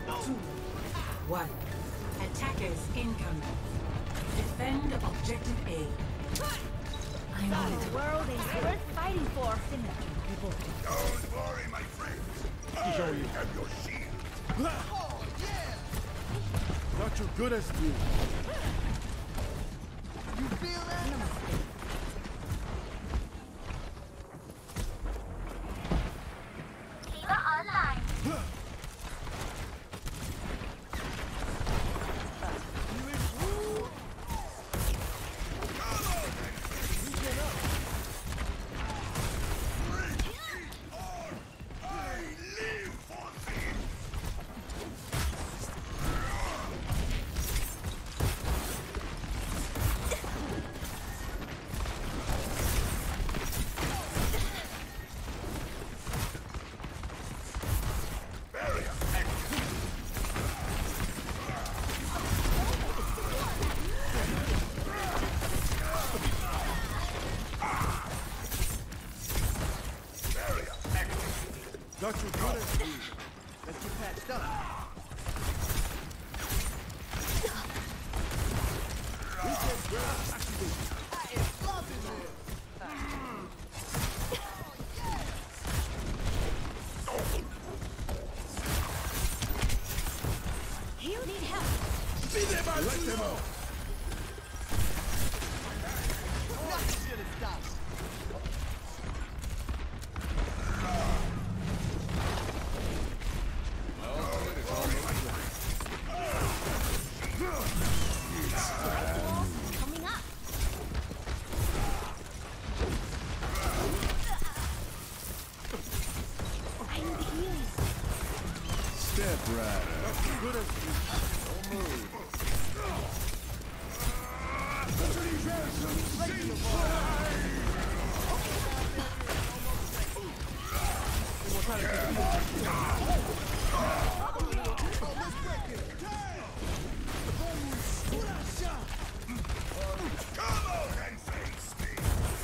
2, 1. Attackers incoming. Defend objective A. I'm on it. The world is worth fighting for. People. Don't worry, my friends. I have your shield. Oh, yeah! Not too good as you. You feel that? Kiva online. Not too good as you. Let's get patched up. I am loving this. You need help. Let them out. Nothing should have stopped. Coming up. I need healing. Step right. Not too good as you. Don't move. Come on and face me.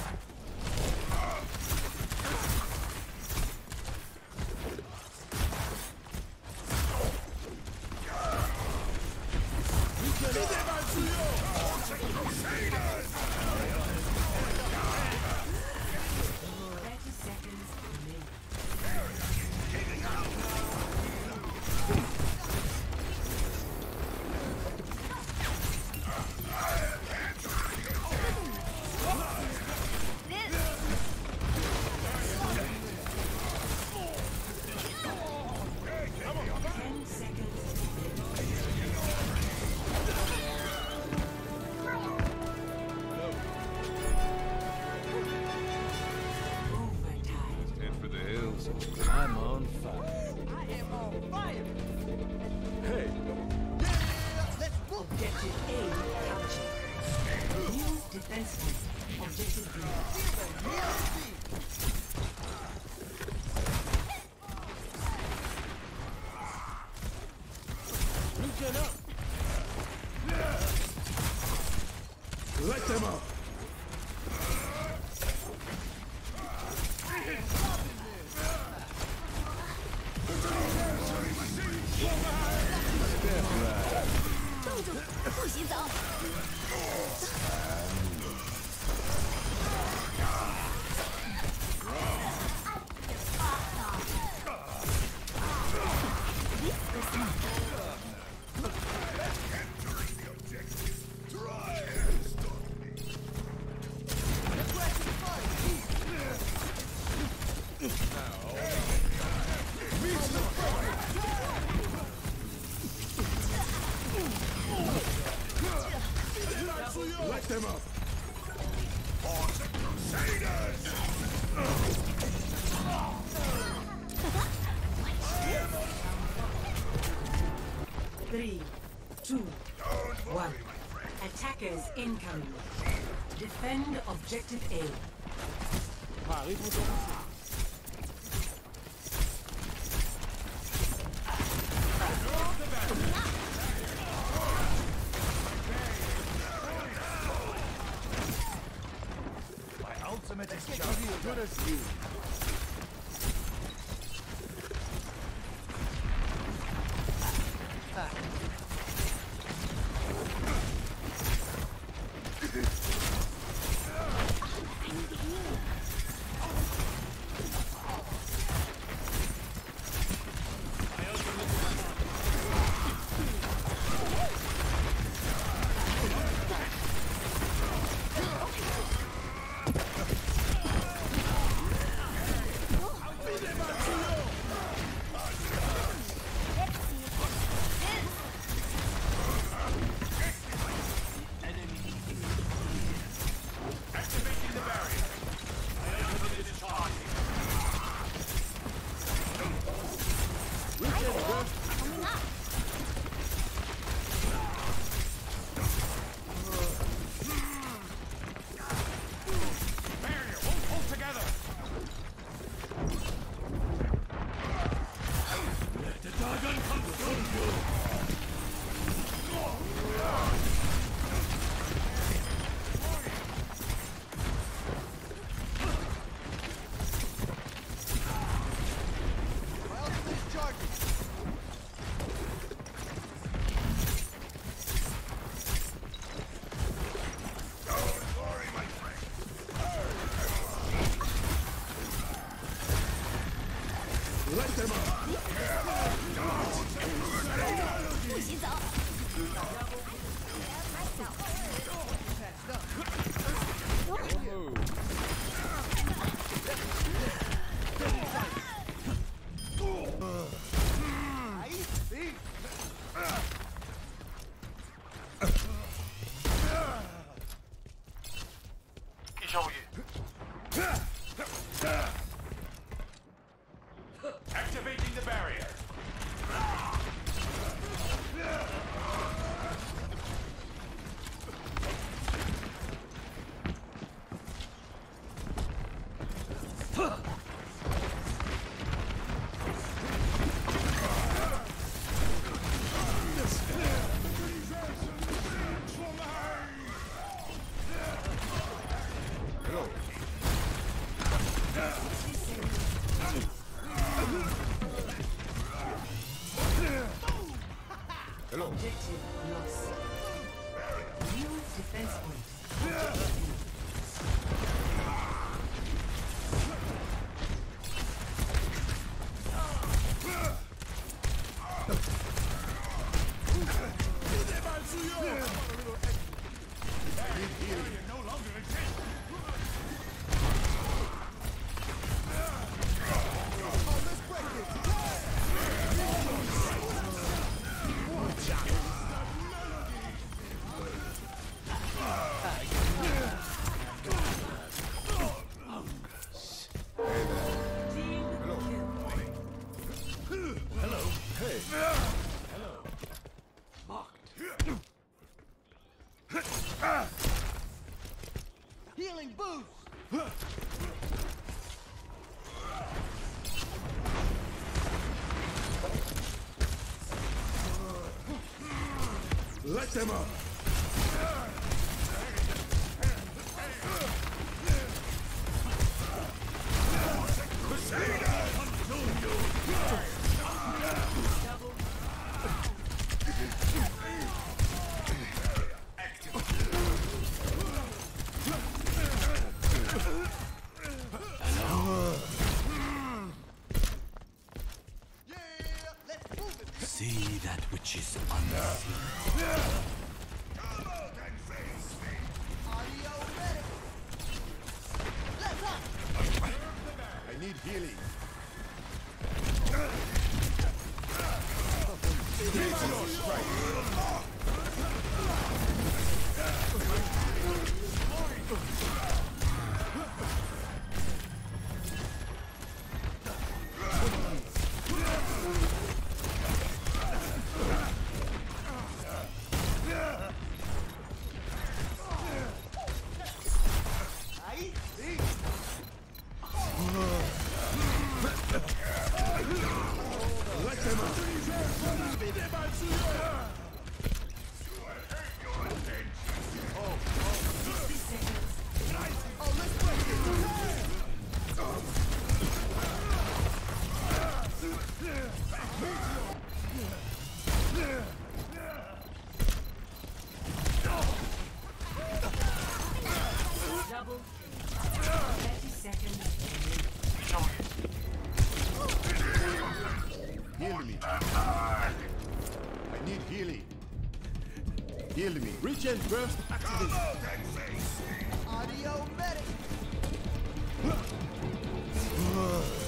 Crusaders! 30 seconds remaining. Giving out! Ten seconds. Overtime. Head for the hills. I'm on fire. I am on fire. Hey, Yeah, let's book. Objective A captured. New defense line. Objective B. get up. Let them out. Step right. 冻住，不许走！ Let them up. For the Crusaders! Three, two, Don't worry, one. my friend. Attackers incoming. Defend objective A. Arrive au My ultimate is Not just as good as you. Activating the barrier. I open this charge. Coming up. Barrier won't hold together. Let the dragon consume you. My ultimate is charging. Don't worry, my friend. 不许走。 Don't move. Ahí sí. Activating the barrier. Hello. Hello. Objective lost. New defense point. Barrier no longer exists. Oh, let's break it. Team Hello. kill. Hey. Healing boost. Let them up. Yeah, let's move it. See that which is unseen. Come out and face me. Audio ready. Let's up. I need healing. Ahí sí. Let them up. me. I need healing. Heal me. Regen burst activated. Audio medic.